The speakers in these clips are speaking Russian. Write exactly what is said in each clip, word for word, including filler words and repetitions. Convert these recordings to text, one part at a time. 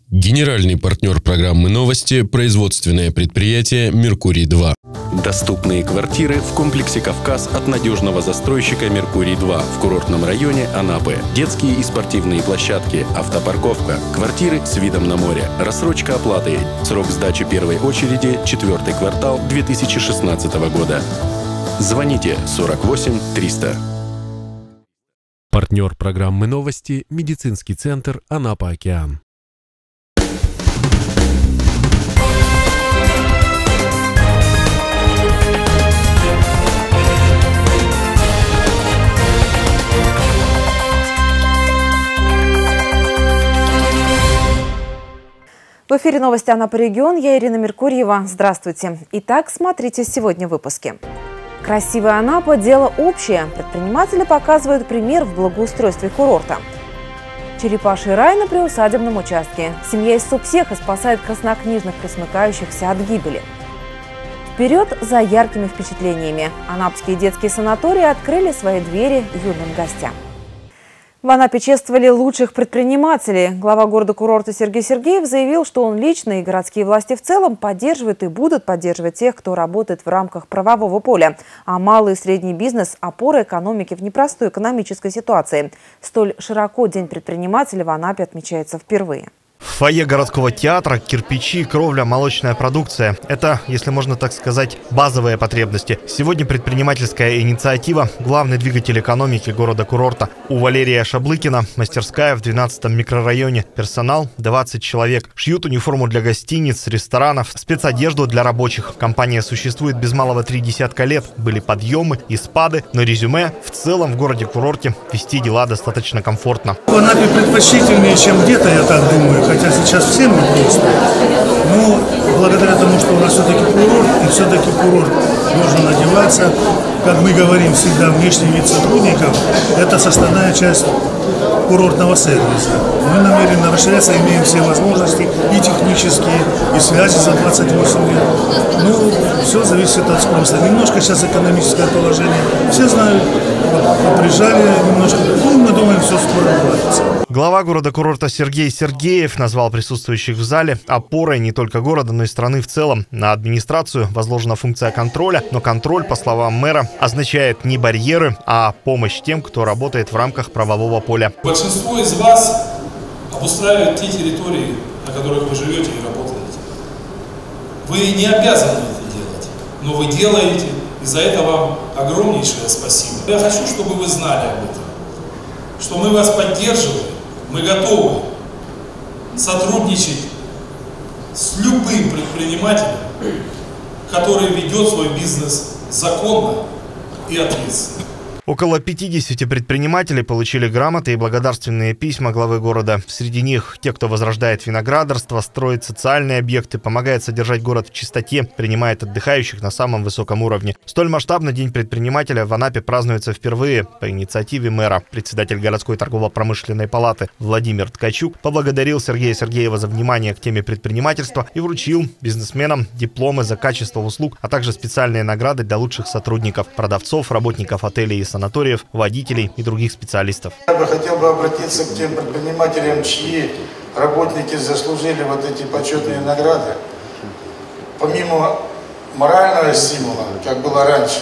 Генеральный партнер программы «Новости» – производственное предприятие «Меркурий-два». Доступные квартиры в комплексе «Кавказ» от надежного застройщика «Меркурий-два» в курортном районе Анапы. Детские и спортивные площадки, автопарковка, квартиры с видом на море, рассрочка оплаты. Срок сдачи первой очереди – четвертый квартал две тысячи шестнадцатого года. Звоните сорок восемь триста. Партнер программы «Новости» – медицинский центр «Анапа-Океан». В эфире новости Анапа регион. Я Ирина Меркурьева. Здравствуйте. Итак, смотрите сегодня в выпуске. Красивая Анапа – дело общее. Предприниматели показывают пример в благоустройстве курорта. Черепаший рай на приусадебном участке. Семья из субсеха спасает краснокнижных пресмыкающихся от гибели. Вперед за яркими впечатлениями. Анапские детские санатории открыли свои двери юным гостям. В Анапе чествовали лучших предпринимателей. Глава города-курорта Сергей Сергеев заявил, что он лично и городские власти в целом поддерживают и будут поддерживать тех, кто работает в рамках правового поля. А малый и средний бизнес – опора экономики в непростой экономической ситуации. Столь широко День предпринимателя в Анапе отмечается впервые. В фойе городского театра кирпичи, кровля, молочная продукция – это, если можно так сказать, базовые потребности. Сегодня предпринимательская инициатива – главный двигатель экономики города-курорта. У Валерия Шаблыкина мастерская в двенадцатом микрорайоне. Персонал – двадцать человек. Шьют униформу для гостиниц, ресторанов, спецодежду для рабочих. Компания существует без малого три десятка лет. Были подъемы и спады, но резюме – в целом в городе-курорте вести дела достаточно комфортно. В Анапе предпочтительнее, чем где-то, я так думаю. Хотя сейчас всем непросто. Но благодаря тому, что у нас все-таки курорт, и все-таки курорт должен одеваться, как мы говорим всегда, внешний вид сотрудников – это составная часть курортного сервиса. Мы намерены расширяться, имеем все возможности и технические, и связи за двадцать восемь лет. Ну, все зависит от спроса. Немножко сейчас экономическое положение. Все знают, поприжали немножко. Ну, мы думаем, все скоро наладится. Глава города-курорта Сергей Сергеев назвал присутствующих в зале опорой не только города, но и страны в целом. На администрацию возложена функция контроля, но контроль, по словам мэра, означает не барьеры, а помощь тем, кто работает в рамках правового поля. Большинство из вас обустраивает те территории, на которых вы живете и работаете. Вы не обязаны это делать, но вы делаете, и за это вам огромнейшее спасибо. Я хочу, чтобы вы знали об этом, что мы вас поддерживаем, мы готовы сотрудничать с любым предпринимателем, который ведет свой бизнес законно и ответственно. Около пятидесяти предпринимателей получили грамоты и благодарственные письма главы города. Среди них те, кто возрождает виноградарство, строит социальные объекты, помогает содержать город в чистоте, принимает отдыхающих на самом высоком уровне. Столь масштабный День предпринимателя в Анапе празднуется впервые по инициативе мэра. Председатель городской торгово-промышленной палаты Владимир Ткачук поблагодарил Сергея Сергеева за внимание к теме предпринимательства и вручил бизнесменам дипломы за качество услуг, а также специальные награды для лучших сотрудников, продавцов, работников отелей и санаториев, водителей и других специалистов. Я бы хотел бы обратиться к тем предпринимателям, чьи работники заслужили вот эти почетные награды. Помимо морального стимула, как было раньше,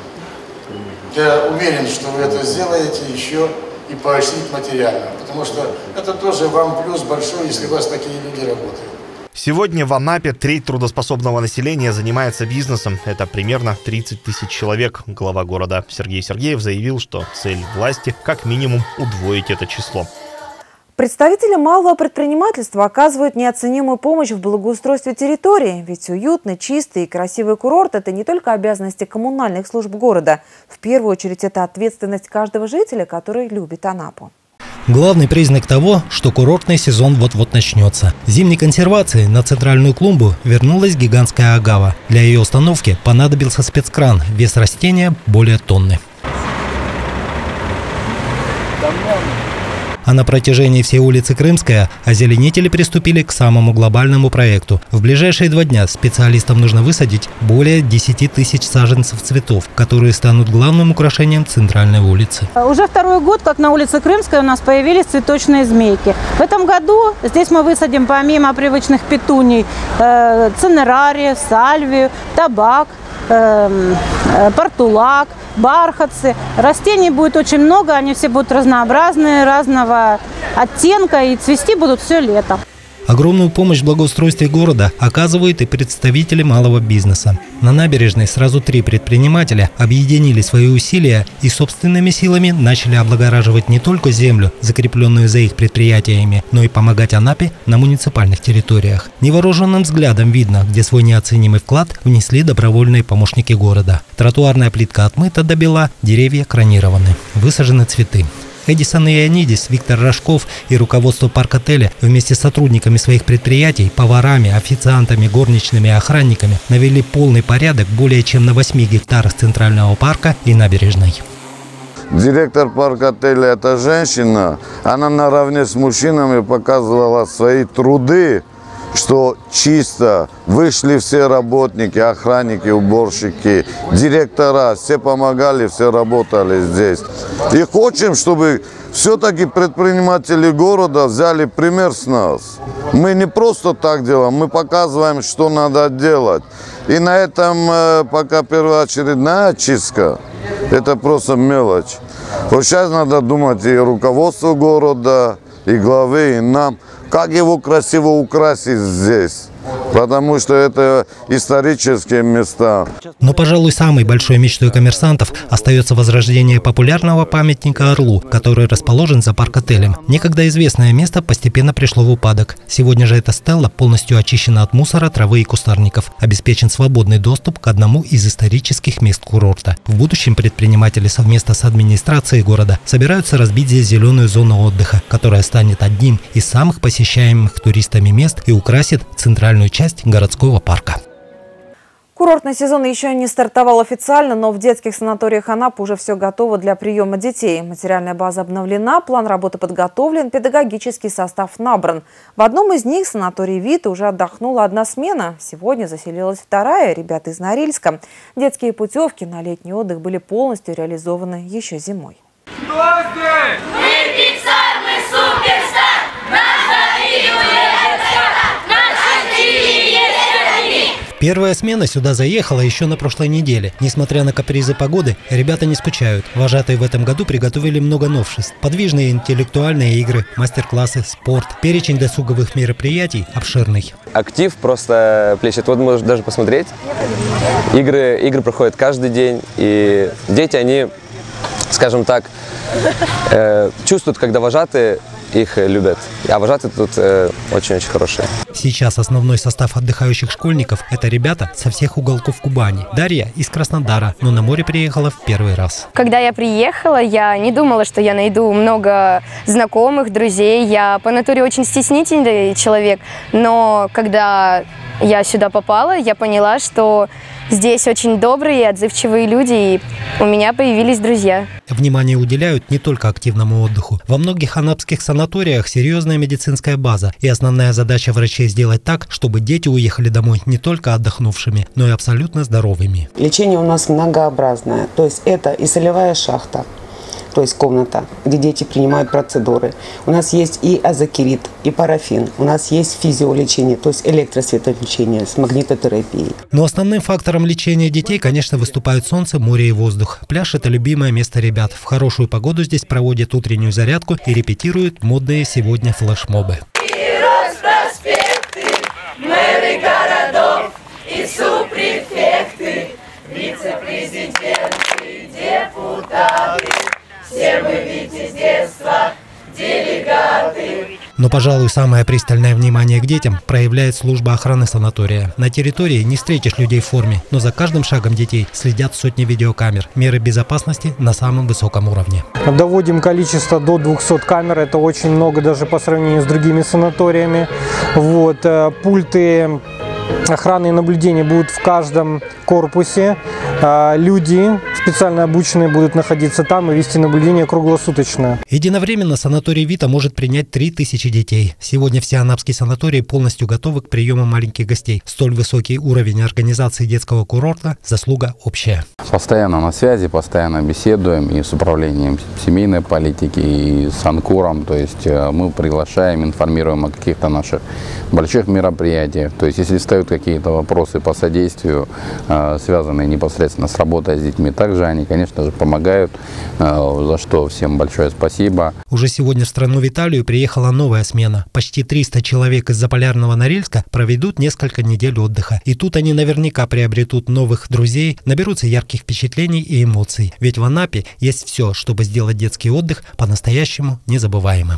я уверен, что вы это сделаете еще и поощрить материально, потому что это тоже вам плюс большой, если у вас такие люди работают. Сегодня в Анапе треть трудоспособного населения занимается бизнесом. Это примерно тридцать тысяч человек. Глава города Сергей Сергеев заявил, что цель власти как минимум удвоить это число. Представители малого предпринимательства оказывают неоценимую помощь в благоустройстве территории. Ведь уютный, чистый и красивый курорт – это не только обязанности коммунальных служб города. В первую очередь это ответственность каждого жителя, который любит Анапу. Главный признак того, что курортный сезон вот-вот начнется. Зимней консервации на центральную клумбу вернулась гигантская агава. Для ее установки понадобился спецкран. Вес растения более тонны. А на протяжении всей улицы Крымская озеленители приступили к самому глобальному проекту. В ближайшие два дня специалистам нужно высадить более десяти тысяч саженцев цветов, которые станут главным украшением центральной улицы. Уже второй год, как на улице Крымской у нас появились цветочные змейки. В этом году здесь мы высадим помимо привычных петуний э, цинерарию, сальвию, табак, э, э, портулак, бархатцы. Растений будет очень много, они все будут разнообразные, разного оттенка и цвести будут все лето. Огромную помощь в благоустройстве города оказывают и представители малого бизнеса. На набережной сразу три предпринимателя объединили свои усилия и собственными силами начали облагораживать не только землю, закрепленную за их предприятиями, но и помогать Анапе на муниципальных территориях. Невооруженным взглядом видно, где свой неоценимый вклад внесли добровольные помощники города. Тротуарная плитка отмыта до бела, деревья кронированы, высажены цветы. Эдисон Ионидис, Виктор Рожков и руководство парк-отеля вместе с сотрудниками своих предприятий, поварами, официантами, горничными и охранниками навели полный порядок более чем на восьми гектарах центрального парка и набережной. Директор парк-отеля – это женщина. Она наравне с мужчинами показывала свои труды, что чисто. Вышли все работники, охранники, уборщики, директора, все помогали, все работали здесь. И хотим, чтобы все-таки предприниматели города взяли пример с нас. Мы не просто так делаем, мы показываем, что надо делать. И на этом пока первоочередная чистка, это просто мелочь. Вот сейчас надо думать и руководству города, и главы, и нам, как его красиво украсить здесь, потому что это исторические места. Но, пожалуй, самой большой мечтой коммерсантов остается возрождение популярного памятника Орлу, который расположен за парк-отелем. Некогда известное место постепенно пришло в упадок. Сегодня же эта стелла полностью очищена от мусора, травы и кустарников. Обеспечен свободный доступ к одному из исторических мест курорта. В будущем предприниматели совместно с администрацией города собираются разбить здесь зеленую зону отдыха, которая станет одним из самых посещаемых туристами мест и украсит центральную часть городского парка. Курортный сезон еще не стартовал официально, но в детских санаториях Анапы уже все готово для приема детей. Материальная база обновлена, план работы подготовлен, педагогический состав набран. В одном из них, санаторий «Вита», уже отдохнула одна смена. Сегодня заселилась вторая, ребята из Норильска. Детские путевки на летний отдых были полностью реализованы еще зимой. Мы Пиксар, мы суперстар, наша Первая смена сюда заехала еще на прошлой неделе. Несмотря на капризы погоды, ребята не скучают. Вожатые в этом году приготовили много новшеств. Подвижные интеллектуальные игры, мастер-классы, спорт. Перечень досуговых мероприятий обширный. Актив просто плещет. Вот можешь даже посмотреть. Игры, игры проходят каждый день. И дети, они, скажем так, э, чувствуют, когда вожатые их любят. А вожатые тут очень-очень э, хорошие. Сейчас основной состав отдыхающих школьников – это ребята со всех уголков Кубани. Дарья из Краснодара, но на море приехала в первый раз. Когда я приехала, я не думала, что я найду много знакомых, друзей. Я по натуре очень стеснительный человек, но когда я сюда попала, я поняла, что здесь очень добрые и отзывчивые люди, и у меня появились друзья. Внимание уделяют не только активному отдыху. Во многих анапских санаториях серьезная медицинская база, и основная задача врачей сделать так, чтобы дети уехали домой не только отдохнувшими, но и абсолютно здоровыми. Лечение у нас многообразное, то есть это и солевая шахта, то есть комната, где дети принимают процедуры. У нас есть и азокерит, и парафин. У нас есть физиолечение, то есть электросветолечение с магнитотерапией. Но основным фактором лечения детей, конечно, выступают солнце, море и воздух. Пляж – это любимое место ребят. В хорошую погоду здесь проводят утреннюю зарядку и репетируют модные сегодня флешмобы. Мэры городов и супрефекты, вице-президенты, депутаты. Все мы ведь из детства делегаты. Но, пожалуй, самое пристальное внимание к детям проявляет служба охраны санатория. На территории не встретишь людей в форме, но за каждым шагом детей следят сотни видеокамер. Меры безопасности на самом высоком уровне. Доводим количество до двухсот камер. Это очень много даже по сравнению с другими санаториями. Вот, пульты охраны и наблюдения будут в каждом корпусе. Люди специально обученные будут находиться там и вести наблюдение круглосуточно. Единовременно санаторий «Вита» может принять три тысячи детей. Сегодня все анапские санатории полностью готовы к приему маленьких гостей. Столь высокий уровень организации детского курорта – заслуга общая. Постоянно на связи, постоянно беседуем и с управлением семейной политики, и с Анкуром. То есть мы приглашаем, информируем о каких-то наших больших мероприятиях. То есть если встают какие-то вопросы по содействию, связанные непосредственно с работой с детьми, также они, конечно же, помогают, за что всем большое спасибо. Уже сегодня в страну в Италию приехала новая смена. Почти триста человек из Заполярного Норильска проведут несколько недель отдыха. И тут они наверняка приобретут новых друзей, наберутся ярких впечатлений и эмоций. Ведь в Анапе есть все, чтобы сделать детский отдых по-настоящему незабываемым.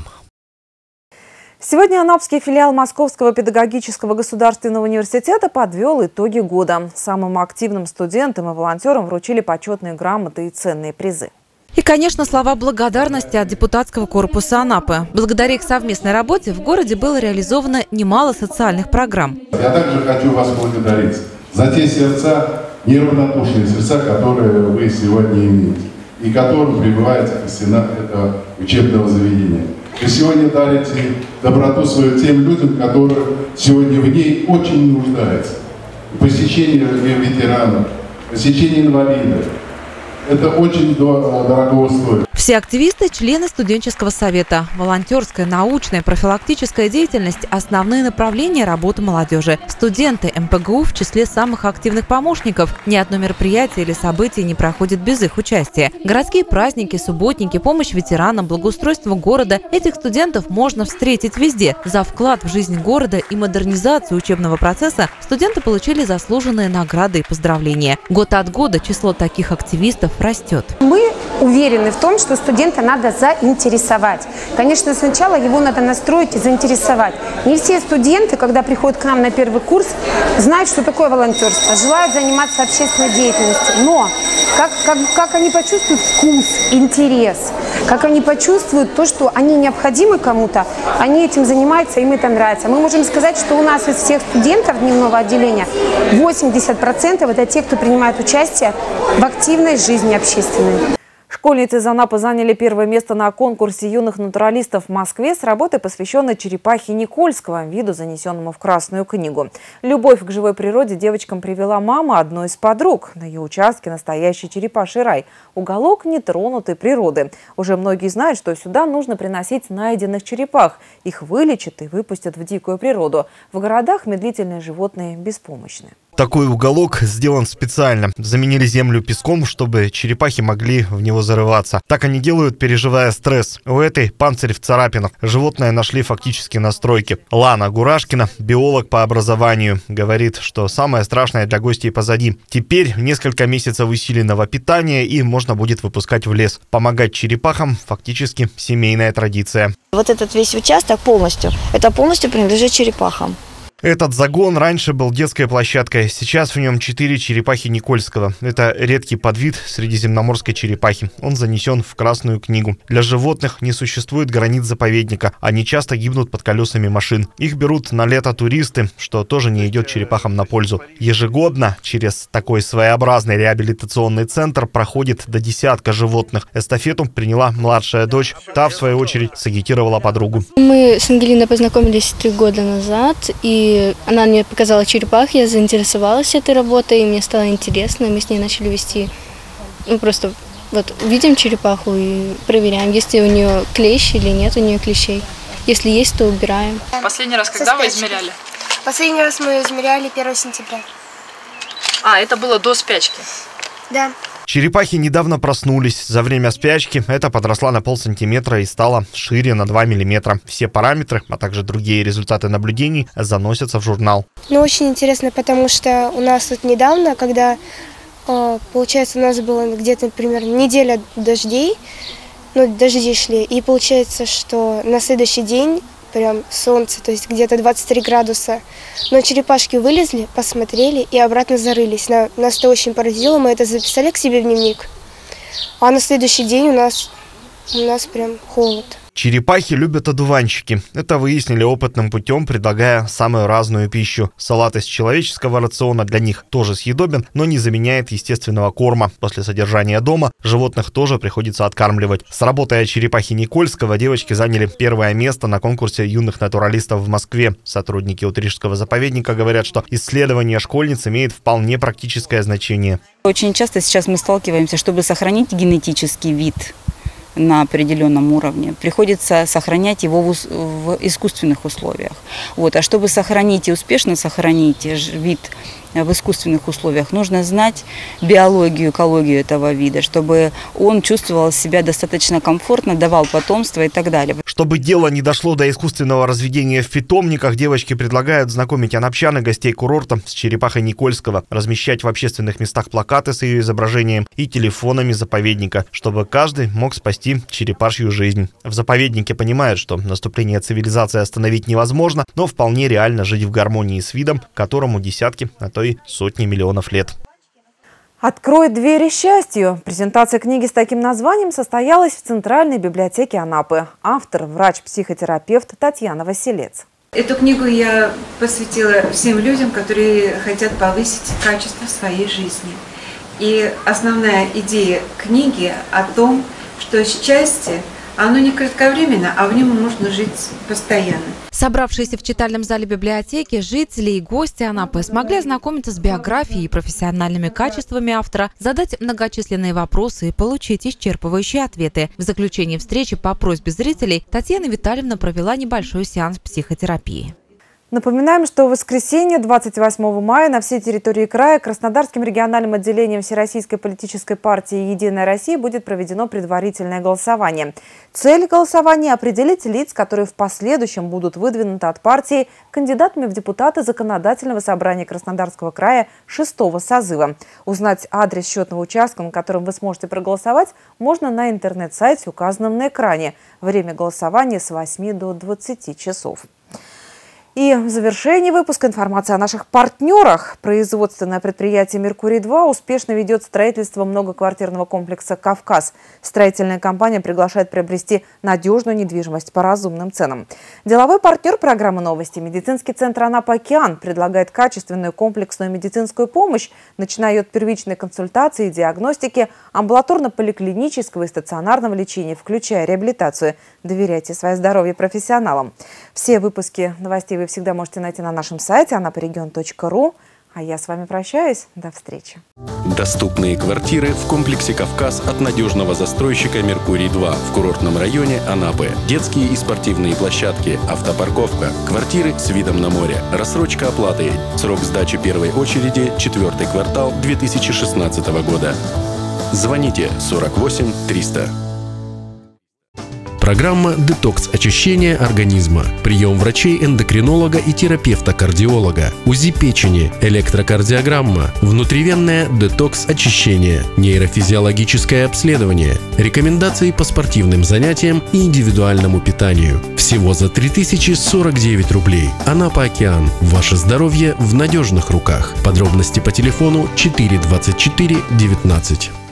Сегодня анапский филиал Московского педагогического государственного университета подвел итоги года. Самым активным студентам и волонтерам вручили почетные грамоты и ценные призы. И, конечно, слова благодарности от депутатского корпуса Анапы. Благодаря их совместной работе в городе было реализовано немало социальных программ. Я также хочу вас благодарить за те сердца, неравнодушные сердца, которые вы сегодня имеете и которым пребываете в стенах этого учебного заведения. Вы сегодня дарите доброту свою тем людям, которые сегодня в ней очень нуждаются. Посещение ветеранов, посещение инвалидов. Это очень дорого стоит. Все активисты – члены студенческого совета. Волонтерская, научная, профилактическая деятельность – основные направления работы молодежи. Студенты эм пэ гэ у в числе самых активных помощников. Ни одно мероприятие или событие не проходит без их участия. Городские праздники, субботники, помощь ветеранам, благоустройство города – этих студентов можно встретить везде. За вклад в жизнь города и модернизацию учебного процесса студенты получили заслуженные награды и поздравления. Год от года число таких активистов растет. Мы уверены в том, что студента надо заинтересовать. Конечно, сначала его надо настроить и заинтересовать. Не все студенты, когда приходят к нам на первый курс, знают, что такое волонтерство, желают заниматься общественной деятельностью. Но как, как, как они почувствуют вкус, интерес, как они почувствуют то, что они необходимы кому-то, они этим занимаются, им это нравится. Мы можем сказать, что у нас из всех студентов дневного отделения восемьдесят процентов это те, кто принимает участие в активной жизни общественной. Школьницы из Анапы заняли первое место на конкурсе юных натуралистов в Москве с работой, посвященной черепахе Никольского, виду, занесенному в Красную книгу. Любовь к живой природе девочкам привела мама одной из подруг. На ее участке настоящий черепаший рай – уголок нетронутой природы. Уже многие знают, что сюда нужно приносить найденных черепах. Их вылечат и выпустят в дикую природу. В городах медлительные животные беспомощны. Такой уголок сделан специально. Заменили землю песком, чтобы черепахи могли в него зарываться. Так они делают, переживая стресс. У этой панцирь в царапинах. Животное нашли фактически на стройке. Лана Гурашкина, биолог по образованию, говорит, что самое страшное для гостей позади. Теперь несколько месяцев усиленного питания и можно будет выпускать в лес. Помогать черепахам фактически семейная традиция. Вот этот весь участок полностью, это полностью принадлежит черепахам. Этот загон раньше был детской площадкой. Сейчас в нем четыре черепахи Никольского. Это редкий подвид средиземноморской черепахи. Он занесен в Красную книгу. Для животных не существует границ заповедника. Они часто гибнут под колесами машин. Их берут на лето туристы, что тоже не идет черепахам на пользу. Ежегодно через такой своеобразный реабилитационный центр проходит до десятка животных. Эстафету приняла младшая дочь. Та, в свою очередь, сагитировала подругу. Мы с Ангелиной познакомились три года назад, и она мне показала черепах, я заинтересовалась этой работой, и мне стало интересно, мы с ней начали вести, ну просто вот видим черепаху и проверяем, есть ли у нее клещ или нет у нее клещей. Если есть, то убираем. Последний раз когда вы измеряли? Последний раз мы измеряли первого сентября. А, это было до спячки? Да. Черепахи недавно проснулись. За время спячки эта подросла на полсантиметра и стала шире на два миллиметра. Все параметры, а также другие результаты наблюдений заносятся в журнал. Ну, очень интересно, потому что у нас тут недавно, когда, получается, у нас было где-то, например, неделя дождей, ну, дожди шли, и получается, что на следующий день прям солнце, то есть где-то двадцать три градуса. Но черепашки вылезли, посмотрели и обратно зарылись. Нас это очень поразило, мы это записали к себе в дневник. А на следующий день у нас, у нас прям холод. Черепахи любят одуванчики. Это выяснили опытным путем, предлагая самую разную пищу. Салат из человеческого рациона для них тоже съедобен, но не заменяет естественного корма. После содержания дома животных тоже приходится откармливать. С работой о черепахе Никольского девочки заняли первое место на конкурсе юных натуралистов в Москве. Сотрудники Утрижского заповедника говорят, что исследование школьниц имеет вполне практическое значение. Очень часто сейчас мы сталкиваемся, чтобы сохранить генетический вид на определенном уровне, приходится сохранять его в, в искусственных условиях. Вот. А чтобы сохранить и успешно сохранить вид в искусственных условиях, нужно знать биологию, экологию этого вида, чтобы он чувствовал себя достаточно комфортно, давал потомство и так далее. Чтобы дело не дошло до искусственного разведения в питомниках, девочки предлагают знакомить анапчан и гостей курорта с черепахой Никольского, размещать в общественных местах плакаты с ее изображением и телефонами заповедника, чтобы каждый мог спасти черепашью жизнь. В заповеднике понимают, что наступление цивилизации остановить невозможно, но вполне реально жить в гармонии с видом, которому десятки, а то и сотни миллионов лет. «Открой двери счастью». Презентация книги с таким названием состоялась в Центральной библиотеке Анапы. Автор – врач-психотерапевт Татьяна Василец. Эту книгу я посвятила всем людям, которые хотят повысить качество своей жизни. И основная идея книги о том, что счастье, оно не кратковременно, а в нем можно жить постоянно. Собравшиеся в читальном зале библиотеки жители и гости Анапы смогли ознакомиться с биографией и профессиональными качествами автора, задать многочисленные вопросы и получить исчерпывающие ответы. В заключении встречи по просьбе зрителей Татьяна Витальевна провела небольшой сеанс психотерапии. Напоминаем, что в воскресенье, двадцать восьмого мая, на всей территории края Краснодарским региональным отделением Всероссийской политической партии «Единая Россия» будет проведено предварительное голосование. Цель голосования – определить лиц, которые в последующем будут выдвинуты от партии кандидатами в депутаты Законодательного собрания Краснодарского края шестого созыва. Узнать адрес счетного участка, на котором вы сможете проголосовать, можно на интернет-сайте, указанном на экране. Время голосования с восьми до двадцати часов. И в завершении выпуска информация о наших партнерах. Производственное предприятие «Меркурий-два» успешно ведет строительство многоквартирного комплекса «Кавказ». Строительная компания приглашает приобрести надежную недвижимость по разумным ценам. Деловой партнер программы «Новости» медицинский центр «Анапа-Океан» предлагает качественную комплексную медицинскую помощь, начиная от первичной консультации и диагностики, амбулаторно-поликлинического и стационарного лечения, включая реабилитацию. Доверяйте свое здоровье профессионалам. Все выпуски новостей вы всегда можете найти на нашем сайте анапарегион точка ру. А я с вами прощаюсь. До встречи. Доступные квартиры в комплексе «Кавказ» от надежного застройщика «Меркурий-два» в курортном районе Анапы. Детские и спортивные площадки, автопарковка, квартиры с видом на море, рассрочка оплаты. Срок сдачи первой очереди – четвертый квартал две тысячи шестнадцатого года. Звоните сорок восемь триста. Программа «Детокс очищения организма». Прием врачей-эндокринолога и терапевта-кардиолога. УЗИ печени, электрокардиограмма, внутривенное детокс очищение, нейрофизиологическое обследование, рекомендации по спортивным занятиям и индивидуальному питанию. Всего за три тысячи сорок девять рублей. Анапа-Океан. Ваше здоровье в надежных руках. Подробности по телефону четыре двадцать четыре девятнадцать.